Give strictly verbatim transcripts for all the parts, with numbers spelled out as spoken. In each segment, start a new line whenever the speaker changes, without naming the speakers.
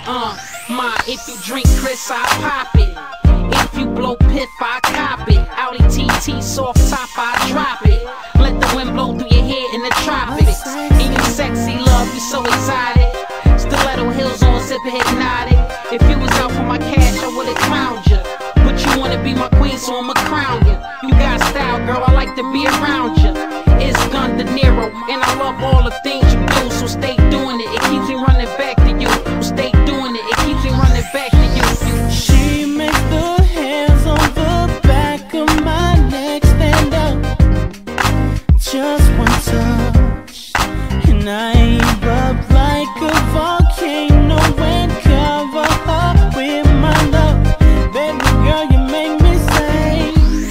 Uh, ma, if you drink Chris, I pop it. If you blow piff, I cop it. Audi T T, soft top, I drop it. Let the wind blow through your hair in the tropics. And you sexy love, you so exotic. Stiletto heels on, sipping hypnotic. If you was out for my cash, I would've clowned you. But you wanna be my queen, so I'ma crown you. You got style, girl, I like to be around you. It's Gun De Niro, and I love all the things you do. So stay doing it, it keeps me running back to you. So stay doing it, it keeps me running back to you.
She makes the hands on the back of my neck stand up. Just one touch, and I erupt like a volcano and cover up with my love. Baby girl, you make me say,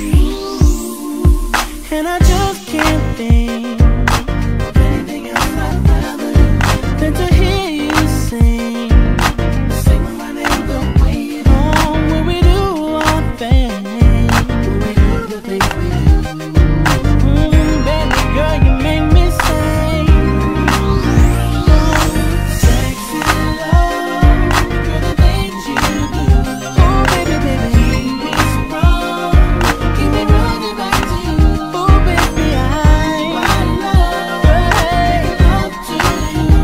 and I just can't think of anything else I'd rather than to hear you sing. Sing my name the way you do. Oh, when we do our thing, when we do the things we do. Mm, baby girl, you make me say, sexy love, girl, the things you do. Oh, baby, baby, keep me strong, keep me running back to you. Oh, baby, I, I love, hey, love to you.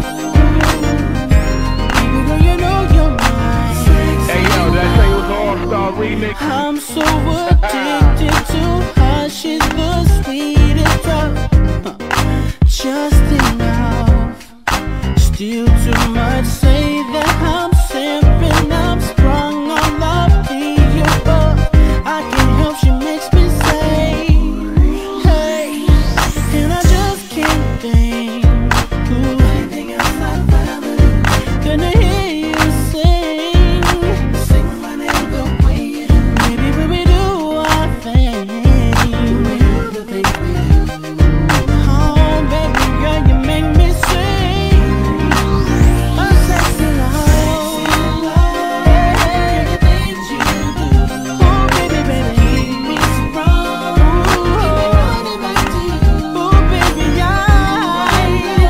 Baby girl, you know you're mine.
Hey yo, did I tell you it was an all-star remix?
I'm so addicted to her, she's the sweetest drug. Huh. Just enough, still too much. Say that I'm simping, I'm sprung on love in your book. I can't help, she makes me say, hey, and I just can't think ooh, anything else I'd rather than to hear you sing. Sing my name the way you do. Maybe when we do our thing, when we do the things we do. Oh, baby girl, you make me sing a sexy love. Hey, the things you do. Oh, baby, baby, keep me strong, keep me running back to you. Oh, baby, I,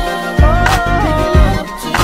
oh, baby, love to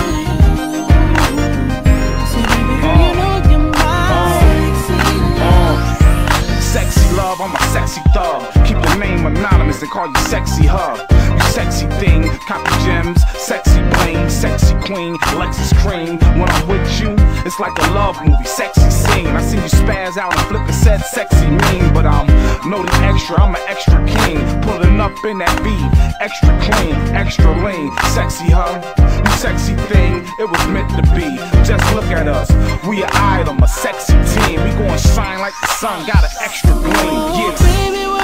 you. So baby girl, you know you're mine. Sexy love.
Sexy love, I'm a sexy thug. Keep your name anonymous and call you sexy hub. You sexy thing, copy gems, sexy bling, sexy queen, Lexus cream. When I'm with you, it's like a love movie, sexy scene. I see you spaz out and flip the set, sexy mean. But I'm no the extra, I'm an extra king. Pulling up in that V, extra clean, extra lean, sexy huh? You sexy thing, it was meant to be. Just look at us, we an item, a sexy team. We gon' shine like the sun, got an extra gleam, yeah.
Baby,